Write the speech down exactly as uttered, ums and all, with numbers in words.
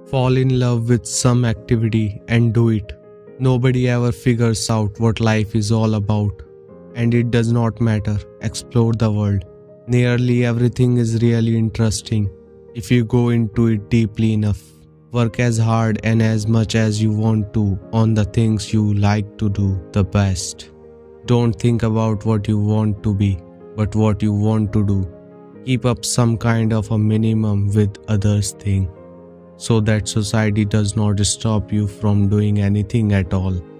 Fall in love with some activity and do it. Nobody ever figures out what life is all about. And it does not matter. Explore the world. Nearly everything is really interesting if you go into it deeply enough. Work as hard and as much as you want to on the things you like to do the best. Don't think about what you want to be, but what you want to do. Keep up some kind of a minimum with others' thing, so that society does not stop you from doing anything at all.